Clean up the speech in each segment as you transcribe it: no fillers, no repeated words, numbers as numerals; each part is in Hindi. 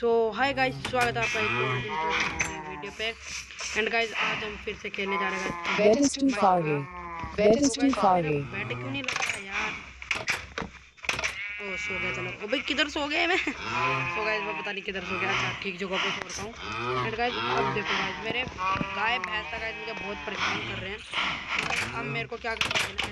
सो हाय गाइस, स्वागत है आपका एक और इंटरेस्टिंग वीडियो पे। एंड गाइस आज हम फिर से खेलने जा रहे हैं। Bed is too far away. Bed is too far मेरा away. बेड क्यों नहीं लग रहा यार? ओ सो गया। चलो ओ भाई किधर सो गए मैं? सो गाइस मैं पता नहीं किधर सो गया। अच्छा ठीक जगह पे सो रहा हूँ। एंड गाइस अब देखो गाइस, मेरे गाय भैंस था गाइस, मुझे बहुत परेशान कर रहे हैं। अब मेरे को क्या करना है,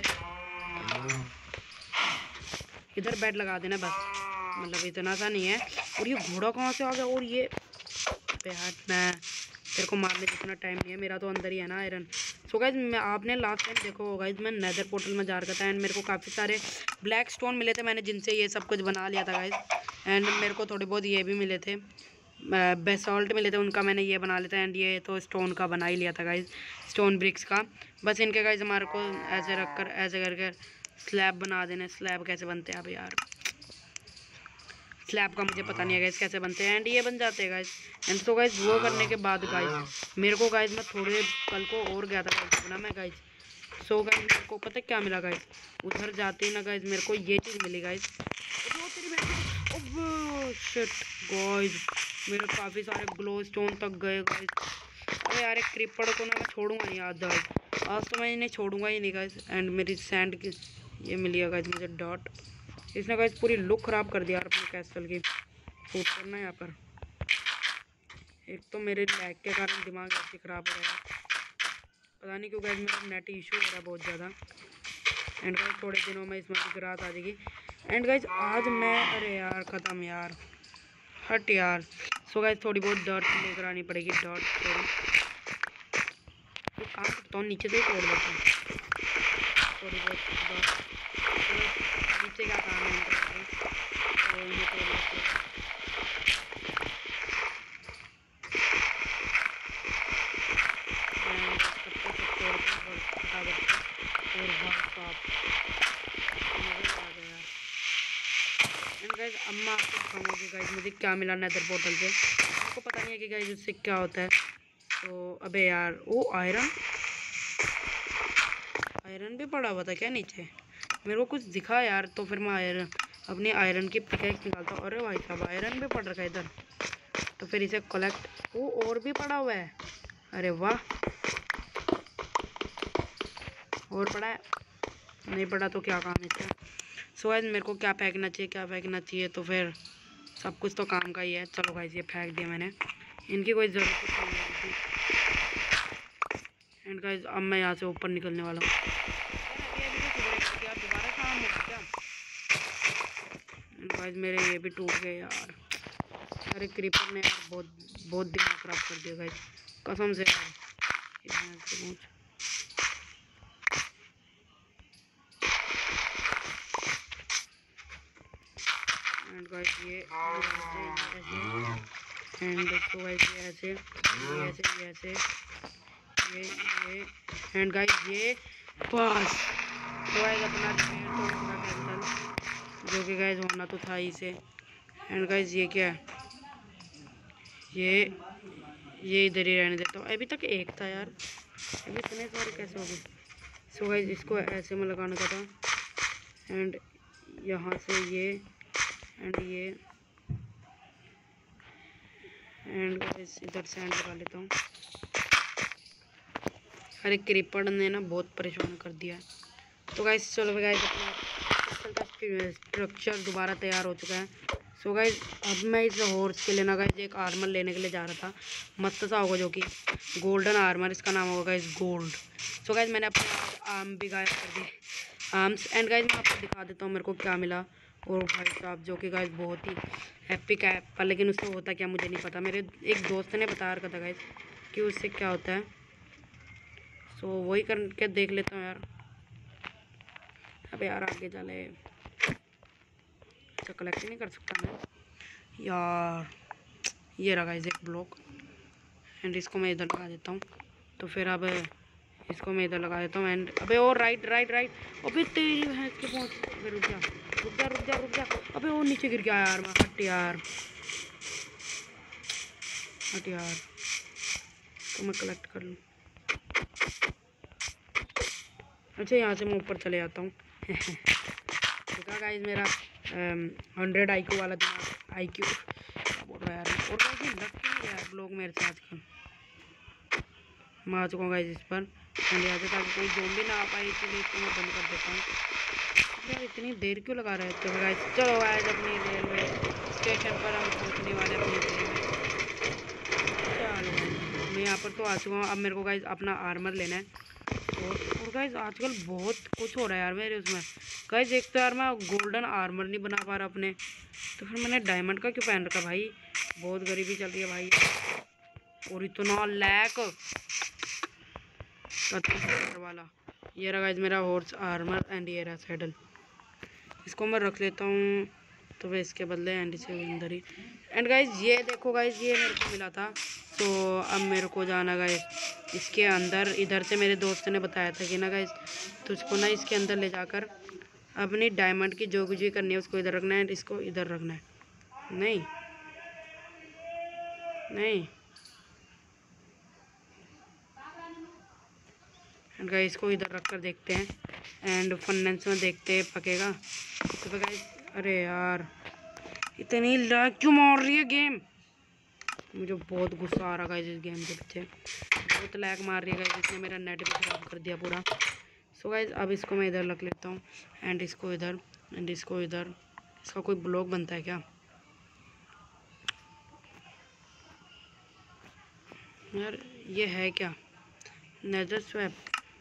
इधर बेड लगा देना बस, मतलब इतना सा नहीं है। और ये घोड़ा कहाँ से आ गया? और ये बेहद मैं तेरे को मारने जितना टाइम नहीं है, मेरा तो अंदर ही है ना आयरन। सो गाइज मैं आपने लास्ट टाइम देखो होगा मैं नेदर पोर्टल में जा रखा था एंड मेरे को काफ़ी सारे ब्लैक स्टोन मिले थे, मैंने जिनसे ये सब कुछ बना लिया था गाइज। एंड मेरे को थोड़े बहुत ये भी मिले थे, बेसॉल्ट मिले थे, उनका मैंने ये बना लिया था। एंड ये तो स्टोन का बना ही लिया था गाइज, स्टोन ब्रिक्स का। बस इनके गाइज हमारे को ऐसे रख कर ऐसे करके स्लैब बना देने। स्लैब कैसे बनते हैं अब यार? स्लैब का मुझे पता नहीं है गाइस कैसे बनते हैं। एंड ये बन जाते हैं गाइस। एंड तो गाइस वो करने के बाद गाइस मेरे को गाइस मैं थोड़े कल को और गया था गाइस अपना मैं गाइस। सो गाइस मेरे को पता क्या मिला गाइस? उधर जाते ही ना गाइस मेरे को ये चीज़ मिली गाइस। शिट गाइस, मेरे काफ़ी सारे ग्लो स्टोन तक गए गाइस। अरे यार एक क्रीपर को ना मैं छोड़ूंगा नहीं आज गाइस, आज तो मैं इन्हें छोड़ूंगा ही नहीं गाइस। एंड मेरी सैंड की ये मिली है गाइस मुझे डॉट। इसने गाइस पूरी लुक ख़राब कर दिया यार अपने कैसल की। फूट करना यहाँ पर, एक तो मेरे लैग के कारण दिमाग ऐसे ख़राब हो रहा है, पता नहीं क्यों गाइस मेरा नेट इशू हो रहा है बहुत ज़्यादा। एंड गाइस थोड़े दिनों में इसमें ग्रास आ जाएगी। एंड गाइस आज मैं अरे यार ख़त्म यार, हट यार। सो गाइस थोड़ी बहुत डॉट लेकर आनी पड़ेगी। डॉट थोड़ी तो काम करता हूँ, नीचे से ही तोड़ देता हूँ थोड़ी बहुत डॉट। नीचे का काम है इनका, तो ये तोड़ लेते हैं। अम्मा आपको दिखाऊंगा कि गाइस मुझे क्या मिला नेदर पोर्टल से। आपको पता नहीं है कि गाइस उससे क्या होता है। तो अबे यार वो आयरन भी पड़ा हुआ था क्या नीचे? मेरे को कुछ दिखा यार, तो फिर मैं आयरन अपनी आयरन की पिकैक्स निकालता हूँ। अरे भाई साहब आयरन भी पड़ रखा है इधर, तो फिर इसे कलेक्ट। वो और भी पड़ा हुआ है, अरे वाह। और पड़ा है? नहीं पड़ा तो क्या काम है? सो गाइस मेरे को क्या फेंकना चाहिए, क्या फेंकना चाहिए, तो फिर सब कुछ तो काम का ही है। चलो गाइस ये फेंक दिया मैंने, इनकी कोई ज़रूरत नहीं है। एंड गाइस अब मैं यहाँ से ऊपर निकलने वाला हूँ। दोबारा काम होगा क्या? गाइस मेरे ये भी टूट गए यार। अरे क्रीपर ने यार बहुत बहुत दिमाग ख़राब कर दिया गाइस, कसम से यार। एंड गाइस ये ऐसे एंड तो गाइस ये ऐसे ये एंड गाइस ये बस। तो गाइस अपना रिपेयर तो पूरा कैंसल, जो कि गाइस होना तो था ही से। एंड गाइस ये क्या है? ये इधर ही रहने देता हूँ। अभी तक एक था यार, अभी इतने सारे कैसे हो गए? सो गाइस इसको ऐसे में लगाने का था। एंड यहाँ से ये एंड ये एंड गाइस इधर सैंड लगा लेता हूँ। अरे क्रीपर ने ना बहुत परेशान कर दिया है। तो गाइस चलो गाइस अपना स्ट्रक्चर दोबारा तैयार हो चुका है। सो गाइस अब मैं इस हॉर्स के लिए ना गाइस एक आर्मर लेने के लिए जा रहा था, मस्त सा होगा जो कि गोल्डन आर्मर, इसका नाम होगा गाइस गोल्ड। सो गाइस मैंने अपने आर्म भी गायब कर दिए, आर्म्स। एंड गाइस मैं आपको दिखा देता हूँ मेरे को क्या मिला। और भाई साहब जो कि गाइस बहुत ही एपिक है, पर लेकिन उससे होता क्या मुझे नहीं पता। मेरे एक दोस्त ने बता रखा था गाइस कि उससे क्या होता है, सो वही करके देख लेता हूँ यार। अबे यार आगे चले, अच्छा कलेक्ट नहीं कर सकता मैं यार। ये रहा गाइस एक ब्लॉक, एंड इसको मैं इधर लगा देता हूँ। तो फिर अब इसको मैं इधर लगा देता हूँ। एंड अबे और राइट अबे तेरी भैंस के पहुँच। अबे रुक जा। अबे वो नीचे गिर गया यार, मैं हट यार तो मैं कलेक्ट कर लूँ। अच्छा यहाँ से मैं ऊपर चले जाता हूँ। देखा गाइस मेरा 100 IQ वाला दिमाग, IQ बोल रहा है यार, और गाइस ये लग क्यों नहीं रहा है लोग मेरे से आजकल। मैं आ चुका हूँ गाइस इस पर, यहाँ से ताकि कोई ज़ोंबी ना आ पाए, इसीलिए इसको मैं बंद कर देता हूँ। यार इतनी देर क्यों लगा रहे थे गाइस। चलो गाइस अपनी रेलवे स्टेशन पर हम पहुँचने वाले अपनी ट्रेन में। चलो मैं यहाँ पर तो आ चुका हूँ। अब मेरे को गाइस अपना आर्मर लेना है। और गाइस आजकल बहुत कुछ हो रहा है यार मेरे उसमें। गाइस एक तो यार मैं गोल्डन आर्मर नहीं बना पा रहा अपने, तो फिर मैंने डायमंड का क्यों पहन रखा भाई। बहुत गरीबी चल रही है भाई, और इतना लैक वाला। ये रहा गाइस मेरा हॉर्स आर्मर एंड ये रहा सैडल। इसको मैं रख लेता हूँ तो वह इसके बदले एंड से अंदर ही। एंड गाइस ये देखो गाइस, ये मेरे को मिला था। तो अब मेरे को जाना गाइस इसके अंदर। इधर से मेरे दोस्त ने बताया था कि ना गाइस तुझको ना इसके अंदर ले जाकर अपनी डायमंड की जो कुछ भी करनी है उसको इधर रखना है, इसको इधर रखना है। नहीं नहीं एंड गाइस इसको इधर रख कर देखते हैं एंड फनेंस में देखते हैं पकेगा तो फिर गाइस। अरे यार इतनी लैग क्यों मार रही है गेम। मुझे बहुत गुस्सा आ रहा गाइस इस गेम के पीछे, बहुत लैग मार रही है गाइस। इसने मेरा नेट भी ख़राब कर दिया पूरा। सो गाइस अब इसको मैं इधर रख लेता हूँ एंड इसको इधर एंड इसको इधर। इसका कोई ब्लॉक बनता है क्या यार। ये है क्या नेदर स्वैप।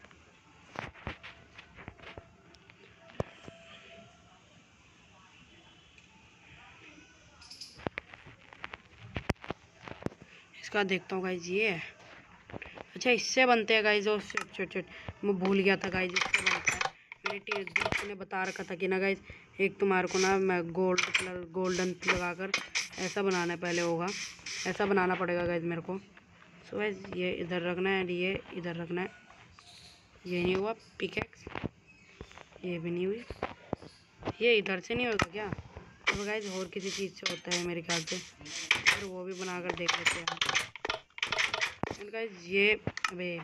इसका देखता हूँ गाइस। ये है अच्छा, इससे बनते हैं गाइस। और छोट मैं भूल गया था गाइस, इससे बनता है। मेरे दोस्त ने बता रखा था कि ना गाइस एक तुम्हारे को ना मैं गोल्डन लगाकर ऐसा बनाना पहले होगा, ऐसा बनाना पड़ेगा गाइस मेरे को। सो गाइस ये इधर रखना है एंड ये इधर रखना है। ये नहीं हुआ पिकेक्स, ये भी नहीं हुई। ये इधर से नहीं होगा क्या। तो गाइस और किसी चीज़ से होता है मेरे ख्याल से, फिर वो भी बनाकर देख लेते हैं। एंड गाइस ये अबे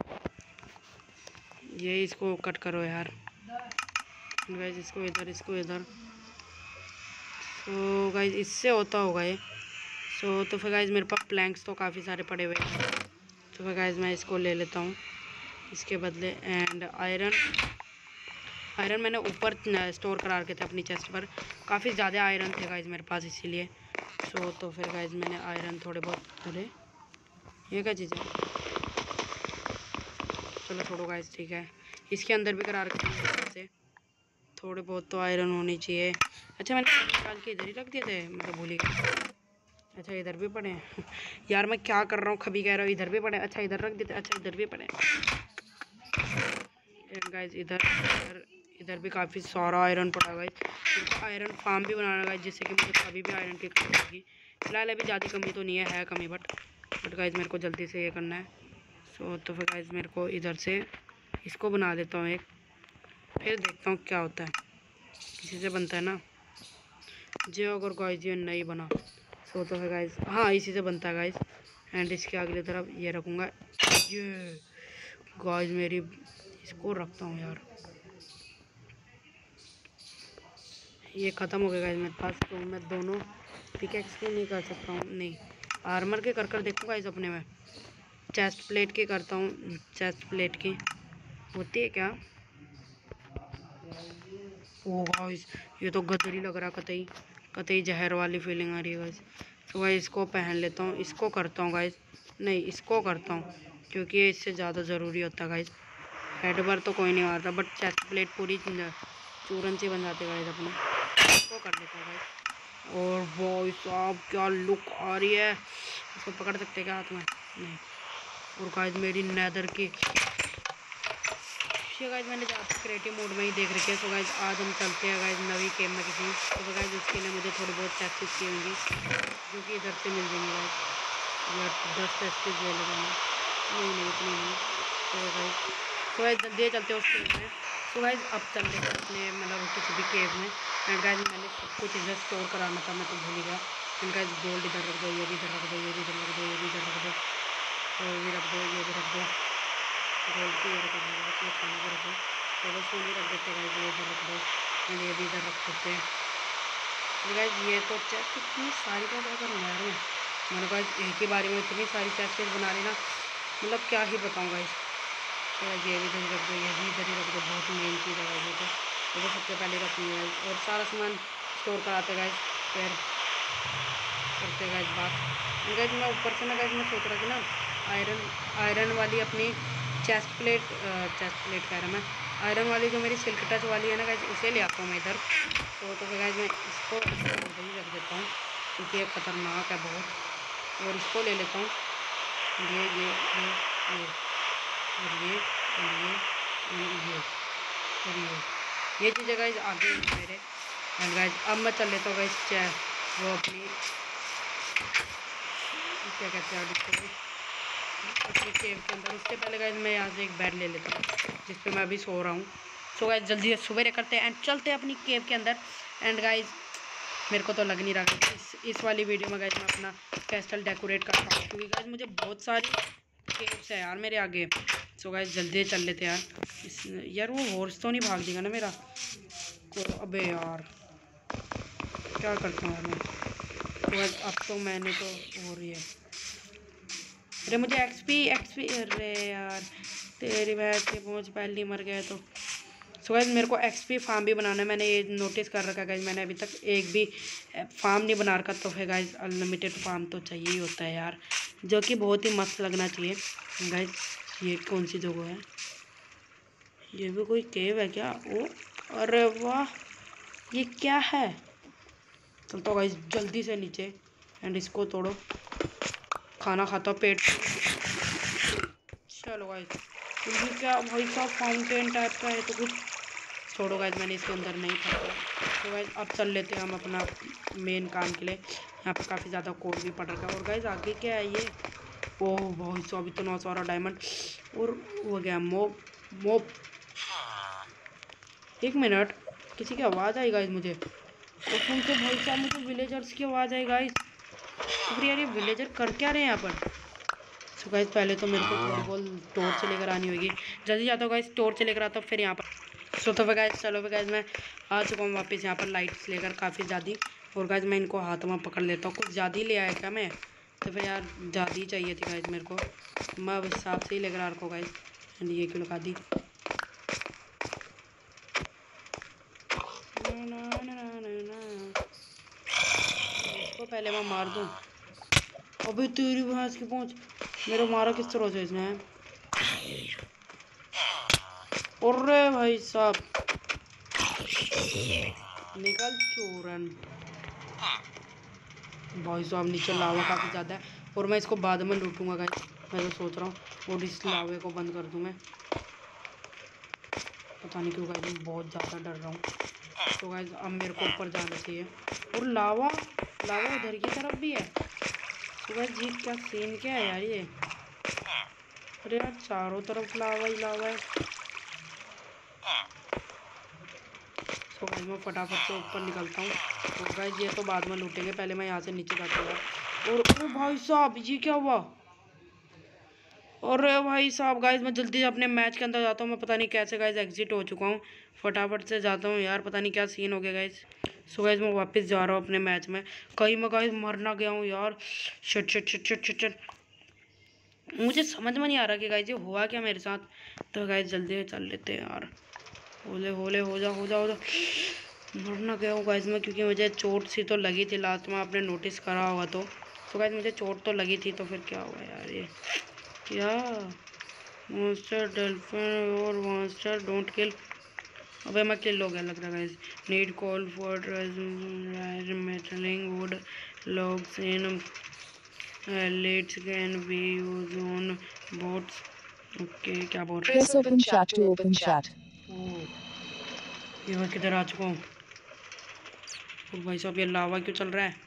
ये इसको कट करो यार। गाइस इसको इधर इसको इधर। तो गाइस इससे होता होगा ये। तो फिर गाइस मेरे पास प्लैंक्स तो काफ़ी सारे पड़े हुए हैं, तो फिर गाइस मैं इसको ले लेता हूँ इसके बदले। एंड आयरन मैंने ऊपर स्टोर करा रखे थे अपनी चेस्ट पर। काफ़ी ज़्यादा आयरन थे गाइस मेरे पास, इसीलिए। तो फिर गाइस मैंने आयरन थोड़े बहुत। अरे ये क्या चीज़ है। चलो छोड़ो गाइस, ठीक है। इसके अंदर भी करा रखे थे थोड़े बहुत तो आयरन होनी चाहिए। अच्छा मैंने निकाल के इधर ही रख दिए थे, मतलब भूल ही गया। अच्छा इधर भी पड़े हैं यार मैं क्या कर रहा हूँ, कभी कह रहा हूँ इधर भी पड़े। अच्छा इधर रख देते, अच्छा इधर भी पड़े गाइस। इधर भी काफ़ी सारा आयरन पड़ा हुआ है। मुझे आयरन फार्म भी बनाना गाइस, जिससे कि मुझे कभी भी आयरन की कमी होगी। फिलहाल अभी ज़्यादा कमी तो नहीं है कमी, बट गाइस मेरे को जल्दी से ये करना है। तो फिर गाइस मेरे को इधर से इसको बना देता हूँ एक, फिर देखता हूँ क्या होता है। किसी से बनता है ना जो, अगर गाइस ये नहीं बना तो फिर गाइस हाँ इसी से बनता है गाइस। एंड इसके अगली तरफ ये रखूँगा। ये गाइस मेरी इसको रखता हूँ यार, ये ख़त्म हो गया गाइस मेरे पास। तो मैं दोनों पिकेक्स के नहीं कर सकता हूँ, नहीं आर्मर के कर देखूँगा इस अपने में। चेस्ट प्लेट के करता हूँ, चेस्ट प्लेट की होती है क्या। ओ गाइस ये तो गदरी लग रहा, कतई कतई जहर वाली फीलिंग आ रही है गाइस। तो गाइस इसको पहन लेता हूँ, इसको करता हूँ गाइस, नहीं इसको करता हूँ क्योंकि ये इससे ज़्यादा ज़रूरी होता है गाइस। हेड बार तो कोई नहीं मारता, बट चेस्ट प्लेट पूरी चूरन से बन जाते गाइस अपने। इसको कर लेता हूँ गाइस। और भाई साहब क्या लुक आ रही है। इसको पकड़ सकते क्या हाथ में, नहीं। और गाइस मेरी नैदर की ये गाइस मैंने ज़्यादा क्रिएटिव मोड में ही देख रखी है। तो गाइस आज हम चलते हैं गाइस नवी गेम में किसी। तो गाइस उसके लिए मुझे थोड़ी बहुत टैक्सेस की होंगी जो कि इधर से मिल जाएंगी गाइस। या 10 टैक्सेस ले लेगा मैं, नहीं इतनी नहीं। तो गाइस जल्दी चलते हैं उसके में। तो गाइस अब चलते हैं अपने मतलब किसी भी केव में। एंड गाइस मैंने सब कुछ इधर स्टोर कराना था, मैं तो भूल ही गया। एंड गाइस गोल्ड इधर रख दो, ये भी इधर रख दो, ये भी इधर रख दो, ये भी इधर रख दो, तो ये भी रख दो, ये भी रख दो। गोल्ड की ये रख दो, खाने को रख दो, चलो सोने रख देते गाइस, ये इधर रख दो एंड ये भी इधर रख देते हैं। गाइस ये तो चेस्ट इतनी सारी का क्या करूँ यार मैंने कहा एक ही बारी में इतनी सारी चेस्ट बना लेना, मतलब क्या ही बताऊँ गाइस। तो ये भी इधर ही रख दो, ये भी इधर ही रख दो, बहुत मेन चीज़ है गाइस ये तो सबसे पहले रखनी है और सारा सामान स्टोर कराते गाइस, फिर करते गाइस बात। गाइस मैं ऊपर से ना गाइस मैं सोच रहा था ना आयरन वाली अपनी चेस्ट प्लेट कह रहा मैं, आयरन वाली जो मेरी सिल्क टच वाली है ना गाइस उसे ले आता हूँ मैं इधर। तो गाइस मैं इसको इधर ही रख देता हूँ क्योंकि ये ख़तरनाक है बहुत। और इसको ले लेता हूँ, ये और ये ये चीज़ें गाइस आगे मेरे। एंड गाइस अब मैं चल लेता हूँ गाइस वो अपनी क्या कहते हैं अपनी केव के अंदर। उसके पहले गाइस मैं यहाँ से एक बेड ले लेता हूँ जिस पे मैं अभी सो रहा हूँ। सो गाइस जल्दी से सुबह करते हैं एंड चलते हैं अपनी केव के अंदर। एंड गाइस मेरे को तो लग नहीं रहा कि इस वाली वीडियो में गाइस मैं अपना कैस्टल डेकोरेट कर पाऊँ क्योंकि गाइस मुझे बहुत सारी केव्स है यार मेरे आगे। सो गाइस जल्दी चल लेते हैं यार। यार वो हॉर्स तो नहीं भाग देगा ना मेरा तो, अबे यार क्या करता हूँ मैं। तो गाइस अब तो मैंने तो हो रही है, अरे मुझे एक्सपी अरे यार तेरी भैंस की पहुँच पहले मर गए तो। सो गाइस मेरे को एक्सपी फार्म भी बनाना है, मैंने ये नोटिस कर रखा है गाइस, मैंने अभी तक एक भी फार्म नहीं बना रखा। तो फिर गाइस अनलिमिटेड फार्म तो चाहिए ही होता है यार, जो कि बहुत ही मस्त लगना चाहिए गाइस। ये कौन सी जगह है, ये भी कोई केव है क्या? ओ अरे वाह ये क्या है। चलता गाइस जल्दी से नीचे एंड इसको तोड़ो, खाना खाता पेट। चलो गाइस ये क्या भाई साहब फाउंटेन टाइप का है तो कुछ छोड़ो गाइस, मैंने इसके अंदर नहीं था। तो गाइस अब चल लेते हैं हम अपना मेन काम के लिए। यहाँ पर काफ़ी ज़्यादा कोड भी पड़ रखा है। और गाइस आगे क्या है ये, ओह भाई साहब इतना सारा डायमंड और हो गया मोब। एक मिनट किसी की आवाज़ आई गाइस मुझे, और सुन के भाई साहब मुझे विलेजर्स की आवाज़ आई गाइस। तो फिर यार ये विलेजर कर क्या रहे हैं यहाँ पर। सो गाइस पहले तो मेरे को थोड़ी बहुत टॉर्च लेकर आनी होगी, जल्दी जाता हूँ गाइस टॉर्च लेकर आता हूँ फिर यहाँ पर। सो तो गाइस चलो गाइस मैं आ चुका हूँ वापस यहाँ पर लाइट्स लेकर काफ़ी ज़्यादा। और गाइस मैं इनको हाथ में पकड़ लेता हूँ, कुछ ज़्यादा ही ले आया क्या मैं, तो फिर यार ज़्यादा ही चाहिए थी गाइस मेरे को, मैं अब हिसाब से ही लेकर आ रखा हूँ गाइस। एंड ये क्यों लगा दी, इसको पहले मैं मार दूँ। अबे तेरी भैंस की पहुँच, मेरे मारा किस तरह से इसने। अरे भाई साहब निकल चोरन। भाई साहब नीचे लावा काफ़ी ज़्यादा है और मैं इसको बाद में लूटूंगा गाइस, मैं तो सोच रहा हूँ। और इस लावे को बंद कर दूँ मैं, पता नहीं क्यों गाइस मैं बहुत ज़्यादा डर रहा हूँ। तो गाइस अब मेरे को ऊपर जाना चाहिए और लावा उधर की तरफ भी है। तो गाइस ये क्या सीन क्या है यार ये, अरे यार चारों तरफ लावा ही लावा है। तो गाइस मैं फटाफट से ऊपर निकलता हूँ। तो गाइस ये तो बाद में लूटेंगे, पहले मैं यहाँ से नीचे जाता हूँ। और अरे भाई साहब ये क्या हुआ, अरे भाई साहब गाइस मैं जल्दी अपने मैच के अंदर जाता हूँ। मैं पता नहीं कैसे गाइस एग्जिट हो चुका हूँ, फटाफट से जाता हूँ यार, पता नहीं क्या सीन हो गया गाइस। सो गाइस मैं वापस जा रहा हूँ अपने मैच में, कहीं मैं गाइस मर ना गया हूँ यार। Shit shit shit shit shit shit, मुझे समझ में नहीं आ रहा कि गाइस ये हुआ क्या मेरे साथ। तो गाइस जल्दी चल लेते हैं यार, होले होले हो जा। मर ना गया हूँ गाइस मैं, क्योंकि मुझे चोट सी तो लगी थी लास्ट में, आपने नोटिस करा होगा तो। गाइस मुझे चोट तो लगी थी, तो फिर क्या हुआ यार ये क्या, मॉन्स्टर डल्फिन और मॉन्स्टर डोंट किल। अबे मैं किल हो गया लग रहा है guys. Need call for metalling wood logs in lets can be use on boats. Okay क्या बोल रहे Press open chat to open chat. हैं, ये मैं किधर आ चुका हूँ। और भाई साहब ये लावा क्यों चल रहा है,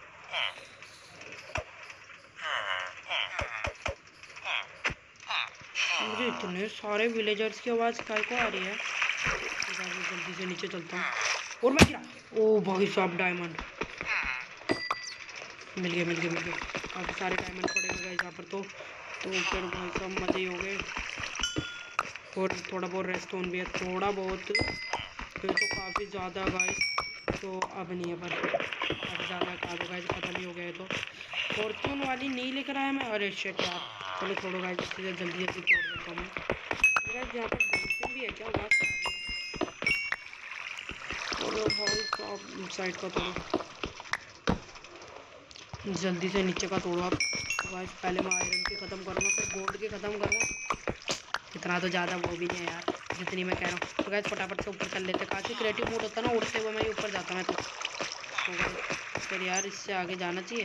मुझे इतने सारे विलेजर्स की आवाज़ काय को आ रही है। तो जल्दी से नीचे चलता हूँ और मैं गिरा। ओ भाई साहब डायमंड मिल गए काफ़ी सारे डायमंड पड़े हुए गाइस यहाँ पर। तो फिर भाई साहब मज़े ही हो गए। और थोड़ा बहुत रेस्टोन भी है, थोड़ा बहुत, फिर तो काफ़ी ज़्यादा गाइस तो अब नहीं है, पर अब ज़्यादा कादो गाइस, ख़त्म ही हो गया है। तो फॉर्च्यून वाली नहीं लेकर आया मैं। अरे शिट यार, चलो छोड़ो गाइस, इससे जल्दी जल्दी तोड़ देता हूँ मैं। गाइस यहाँ पर डॉल्फिन भी है क्या? आवाज़ आ रही है। और भाई साहब साइड का तोड़ो, जल्दी से नीचे का तोड़ो आप। तो गाइस पहले मैं आयरन के ख़त्म करूँगा, फिर गोल्ड के ख़त्म करूँगा। इतना तो ज़्यादा वो भी नहीं है यार, जितनी मैं कह रहा हूँ। तो गाइस फटाफट से ऊपर चल लेते। काफ़ी क्रिएटिव मोड होता है ना, उड़ते हुए मैं ही ऊपर जाता मैं तो गाइस फिर यार इससे आगे जाना चाहिए।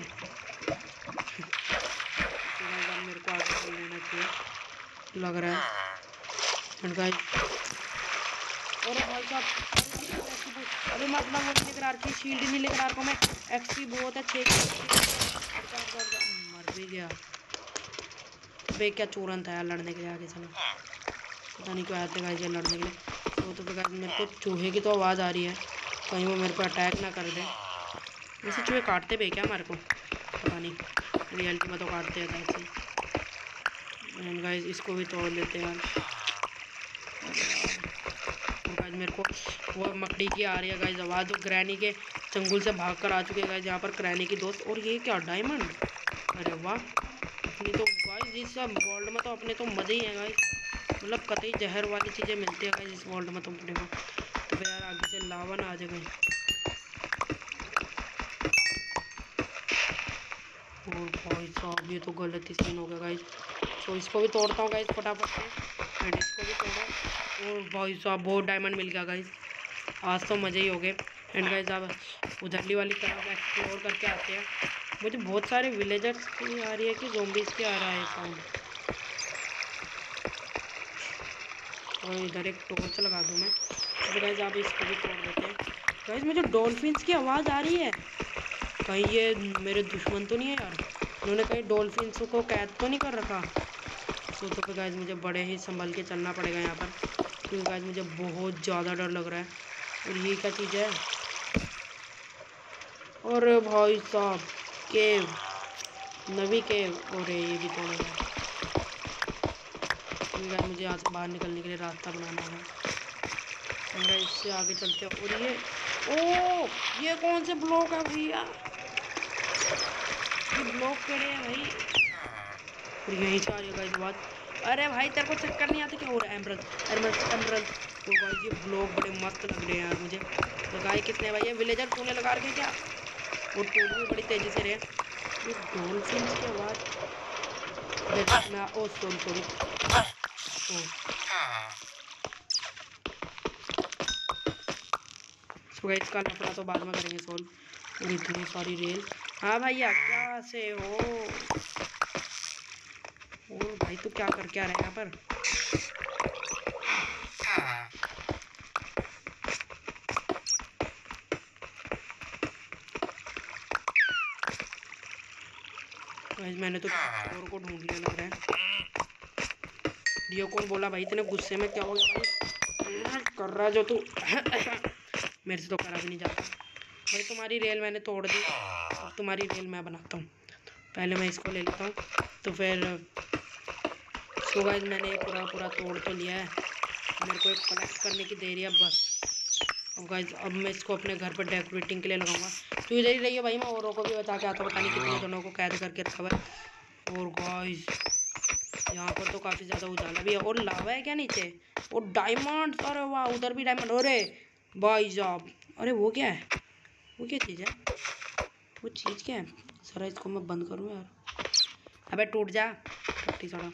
तो गाइस अब मेरे को आगे चल लेना चाहिए लग रहा है। एंड गाइस और भाई साहब, अरे मैं अपना वो नहीं लेकर आ रखी, शील्ड नहीं लेकर आ रखा हूँ मैं। एक्सपी बहुत है 6 मर भी गया। बे क्या चूरन था यार लड़ने के लिए आगे चलो। पता नहीं क्यों आए थे गाइस ये लड़ने के लिए। तो फिर गाइस मेरे को चूहे की तो आवाज़ आ रही है, कहीं वो मेरे को अटैक ना कर दे। वैसे चूहे काटते भी क्या मेरे को पता नहीं, रियलिटी में तो काटते हैं ऐसे ही। एंड गाइस इसको भी तोड़ लेते हैं यार। और गाइस मेरे को वो मकड़ी की आ रही है गाइस आवाज़, तो ग्रैनी के चंगुल से भाग कर आ चुके हैं गाइस यहाँ पर ग्रैनी की दोस्त। और ये क्या डायमंड, अरे वाह। अपनी तो गाइस इस वर्ल्ड में तो अपने तो मज़े ही है गाइस, मतलब कतई जहर वाली चीज़ें मिलती है गाइस इस वर्ल्ड में तो अपने को। तो फिर यार आगे से लावा ना आ जाए। और भाई साहब ये तो गलत ही सीन हो गया गाइस। तो इसको भी तोड़ता हूँ गाइस फटाफट से, एंड इसको भी तोड़ो। और भाई साहब बहुत डायमंड मिल गया गाइस, आज तो मज़े ही हो गए। एंड गाइस अब उधरली वाली तरफ एक्सप्लोर करके आते हैं। मुझे बहुत सारे विलेजर्स की आ रही है कि ज़ोंबीज़ की आ रहा है साउंड। और इधर एक टॉर्च लगा दूँ मैं। तो गाइस आप इसको भी तोड़ देते हैं। गाइस मुझे डॉल्फिन्स की आवाज़ आ रही है, कहीं ये मेरे दुश्मन तो नहीं है यार, उन्होंने कहीं डॉल्फिन्स को कैद तो नहीं कर रखा। सो तो फिर गाइस मुझे बड़े ही संभल के चलना पड़ेगा यहाँ पर, क्योंकि गाइस मुझे बहुत ज़्यादा डर लग रहा है। और ये क्या चीज़ है, और भाई साहब केव, नवी केव, और ये भी तोड़ा गया। क्योंकि गाइस मुझे यहाँ से बाहर निकलने के लिए रास्ता बनाना होगा। और गाइस इससे आगे चलते हैं। और ये ओ ये कौन से ब्लॉक है भैया, ये ब्लॉक केड़े हैं भाई। और यहीं से आ रही है गाइस बात। अरे भाई तेरे को चक्कर नहीं आता क्या? हो रहा है एमरल्ड, एमरल्ड, एमरल्ड। तो गाइस ये ब्लॉक बड़े मस्त लग रहे हैं यार मुझे। लगाए किसने भाई, ये विलेजर तूने लगा रखे क्या? और टूट भी बड़ी तेजी से रहे। ये डॉल्फिन्स की आवाज़ मैं, oh sorry sorry, oh so guys इसका लफड़ा तो बाद में करेंगे सॉल्व। और इतनी सारी रेल, हाँ भैया क्या से हो। और भाई तू क्या करके आ रहा है यहाँ पर? गाइस मैंने तो चोर को ढूंढ लिया लग रहा है। ये कौन बोला भाई, इतने गुस्से में क्या हो गया भाई, कर रहा जो तू मेरे से तो करा भी नहीं जाता भाई। तुम्हारी रेल मैंने तोड़ दी, अब तुम्हारी रेल मैं बनाता हूँ। पहले मैं इसको ले लेता हूँ, तो फिर सो गाइस मैंने ये पूरा पूरा तोड़ तो लिया है, मेरे को एक कलेक्ट करने की देरी है बस। अब गाइस अब मैं इसको अपने घर पर डेकोरेटिंग के लिए लगाऊंगा। तो इधर ही रहिए भाई, मैं औरों को भी बता के आता हूँ, पता नहीं कितने जनों को कैद करके रखा हुआ है। और गाइस यहाँ पर तो काफ़ी ज़्यादा उजाला भी है, और लावा है क्या नीचे, और डायमंड, अरे वाह उधर भी डायमंड। अरे भाई साहब, अरे वो क्या है, वो क्या चीज़ है, वो चीज़ क्या है? सर इसको मैं बंद करूँ यार, अबे टूट जा टूटी सड़ा।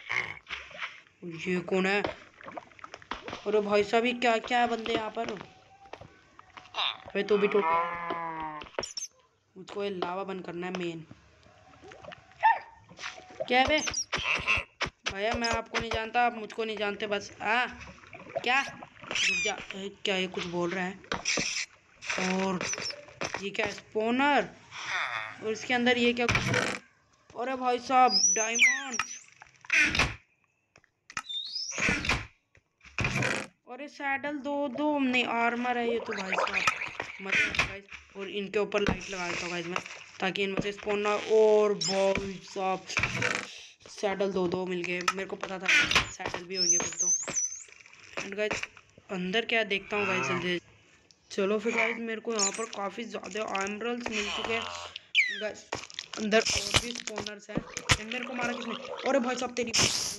ये कौन है? अरे भाई साहब ये क्या क्या है बंदे यहाँ पर? अबे तू भी टूट, मुझको ये लावा बंद करना है मेन। क्या है बे भैया, मैं आपको नहीं जानता, आप मुझको नहीं जानते बस। क्या रुक जा, क्या ये कुछ बोल रहा है? और ये क्या है, स्पोनर, और इसके अंदर ये क्या? अरे भाई साहब डायमंड, और ये सैडल दो नहीं आर्मर है ये तो भाई साहब मत गाइस। और इनके ऊपर लाइट लगा देता हूँ गाइस मैं, ताकि इनमें से स्पोनर, और भाई साहब सैडल दो मिल गए, मेरे को पता था सैडल भी होंगे फिर तो। एंड गाइस अंदर क्या देखता हूँ गाइस जल्दी। चलो फिर गाइस मेरे को यहाँ पर काफ़ी ज़्यादा एमरल्ड्स मिल चुके हैं गाइस। अंदर और भी स्पॉनर्स हैं। एंड मेरे को मारा किसने? अरे भाई साहब तेरी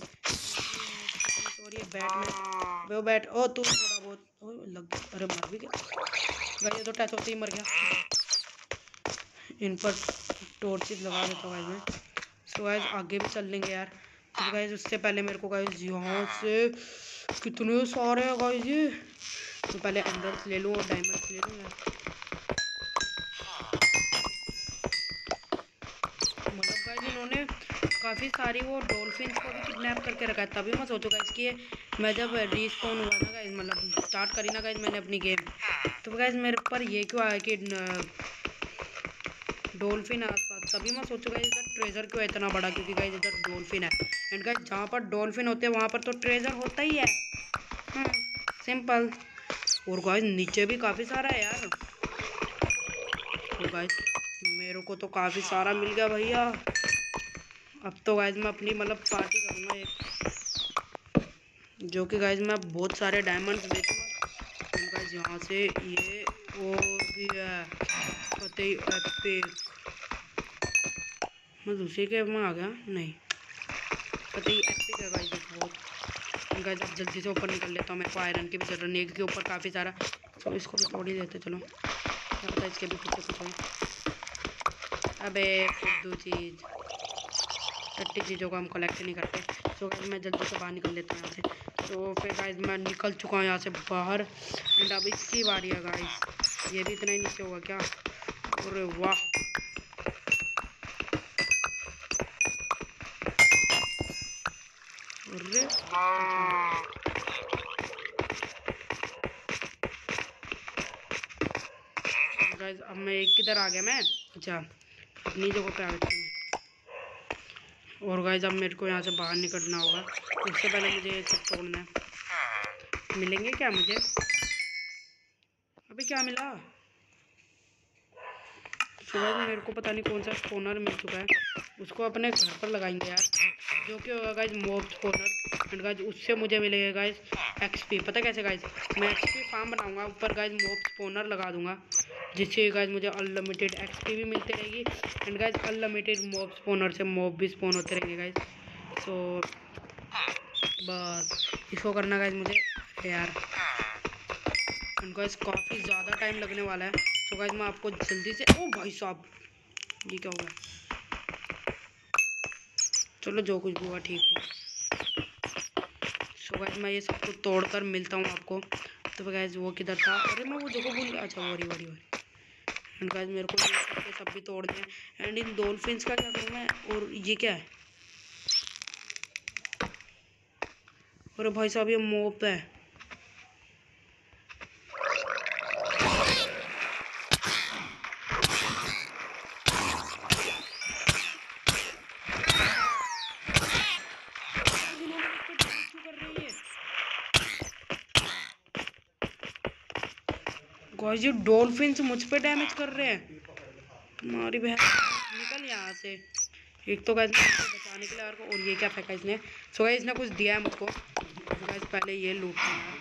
सॉरी बैट में वो बैट ओ तू थोड़ा बहुत ओ लग गया। अरे मर भी गया गाइस, ये तो टच होते ही मर गया। इन पर टॉर्चेस लगा देता हूँ गाइस मैं। सो गाइस आगे भी चल लेंगे यार। तो गाइस उससे पहले मेरे को गाइस यहाँ से कितने सारे हैं गाइस ये। तो पहले एमरल्ड्स ले लूँ और डायमंड्स ले लूँ यार। मतलब गाइस इन्होंने काफ़ी सारी वो डॉल्फिन्स को भी किडनैप करके रखा है। तभी मैं सोचूँ गाइस कि मैं जब रीस्पॉन हुआ ना गाइस, मतलब स्टार्ट करी ना गाइस मैंने अपनी गेम, तो गाइस मेरे पर ये क्यों आया कि डॉल्फिन है आसपास। तभी मैं सोचूँ गाइस इधर ट्रेजर क्यों है इतना बड़ा, क्योंकि गाइस इधर डॉल्फिन है। एंड गाइस जहाँ पर डॉल्फिन होते हैं वहाँ पर तो ट्रेजर होता ही है। सिंपल। और गाइस नीचे भी काफ़ी सारा है यार। तो गाइस मेरे को तो काफ़ी सारा मिल गया भैया। अब तो गाइस मैं अपनी मतलब पार्टी करूँगा एक, जो कि गाइस मैं बहुत सारे डायमंड्स बेचूँगा। एंड गाइस यहाँ से ये और भी है कतई एपिक। मैं दूसरी के में आ गया नहीं, कतई एपिक है गाइस बहुत। गाइस अब जल्दी से ऊपर निकल लेता हूँ, मेरे को आयरन की भी जरूरत नहीं है क्योंकि ऊपर काफ़ी सारा। तो इसको भी तोड़ ही लेते चलो, क्या पता इसके भी कुछ कुछ हो। अबे फुद्दू चीज़, टट्टी चीज़ों को हम कलेक्ट नहीं करते। सो गाइस मैं जल्दी से बाहर निकल लेता हूँ यहाँ से। तो फिर गाइस मैं निकल चुका हूँ यहाँ से बाहर। एंड अब इसकी बारी है गाइस। ये भी इतना ही नीचे होगा क्या? अरे वाह, अरे गाइस अब मैं एक किधर आ गया मैं? अच्छा अपनी जगह पे आ गया मैं। और गाइस अब मेरे को यहाँ से बाहर निकलना होगा। उससे पहले मुझे ये सब तोड़ना है। मिलेंगे क्या मुझे? अभी क्या मिला? सुबह मेरे को पता नहीं कौन सा स्पॉनर मिल चुका है, उसको अपने घर पर लगाएंगे यार, जो कि होगा guys mob spawner. And guys उससे मुझे मिलेगा गाइस एक्सपी। पता कैसे गाइस? मैं एक्सपी फार्म बनाऊंगा, ऊपर गाइस मॉब स्पॉनर लगा दूंगा, जिससे गाइस मुझे अनलिमिटेड एक्सपी भी मिलती रहेगी। And guys unlimited mob spawner से मॉब भी स्पॉन होते रहेंगे गाइस। तो बस इसको करना गाइस मुझे यार। एंड गाइस काफ़ी ज़्यादा टाइम लगने वाला है। तो गाइस मैं आपको जल्दी से, ओ भाई साहब ये क्या हुआ? चलो जो कुछ भी हुआ ठीक हुआ। सो गाइस मैं ये सब कुछ तोड़ कर मिलता हूँ आपको। तो गाइस वो किधर था? अरे मैं वो जगह भूल गया। अच्छा worry worry worry. And guys मेरे को ये सब भी तोड़ने हैं। एंड इन डॉल्फिन्स का क्या करूँ मैं? और ये क्या है? अरे भाई साहब ये मोप है। गाइस ये डॉल्फिन्स मुझ पे डैमेज कर रहे हैं। तुम्हारी बहन निकल यहाँ से। एक तो गाइस बचाने के लिए और ये क्या फेंका इसने? सो गाइस इसने कुछ दिया है मुझको। तो गाइस पहले ये लूटते हैं।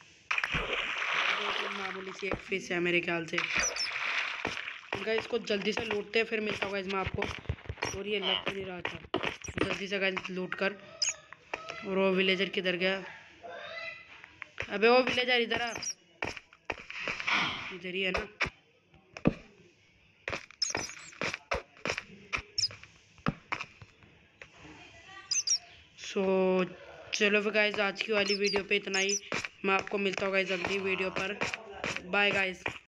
मामूली सी एक फिश है मेरे ख्याल से। गाइस इसको जल्दी से लूटते हैं, फिर मिलता होगा इसमें आपको। और ये लग तो नहीं रहा था। जल्दी से गाइस लूट कर। और वो विलेजर किधर गया? अबे वो विलेजर इधर आ, इधर ही है ना। सो चलो फिर गाइस आज की वाली वीडियो पे इतना ही। मैं आपको मिलता हूँ गाइस अगली वीडियो पर। Bye guys.